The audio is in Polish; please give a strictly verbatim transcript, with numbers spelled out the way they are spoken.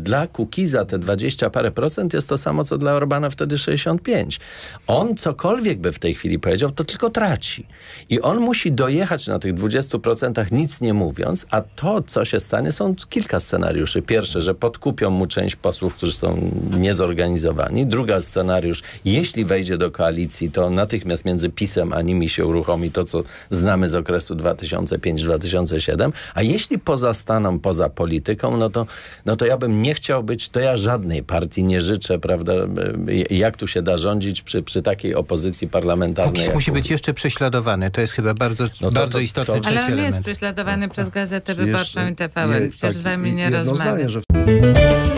dla Kukiza te dwadzieścia parę procent jest to samo, co dla Orbana wtedy sześćdziesiąt pięć. On cokolwiek by w tej chwili powiedział, to tylko traci. I on musi dojechać na tych dwudziestu procentach nic nie mówiąc, a to, co się stanie, są kilka scenariuszy. Pierwsze, że podkupią mu część posłów, którzy są niezorganizowani. Druga scenariusz, jeśli wejdzie do koalicji, to natychmiast między PiS-em a nimi się uruchomi to, co znamy z okresu dwa tysiące piąty do dwa tysiące siódmego. A jeśli pozostaną poza polityką, no to, no to ja bym nie chciał być, to ja żadnej partii nie życzę, prawda, jak tu się da rządzić przy, przy takiej opozycji parlamentarnej. Kukiz musi być jeszcze prześladowany. To jest chyba bardzo, no to, bardzo to, istotny to, trzeci Ale on element. jest prześladowany no, przez Gazetę Wyborczą i T V N. Nie, Przecież tak, z wami nie jedno rozmawiam. zdanie, że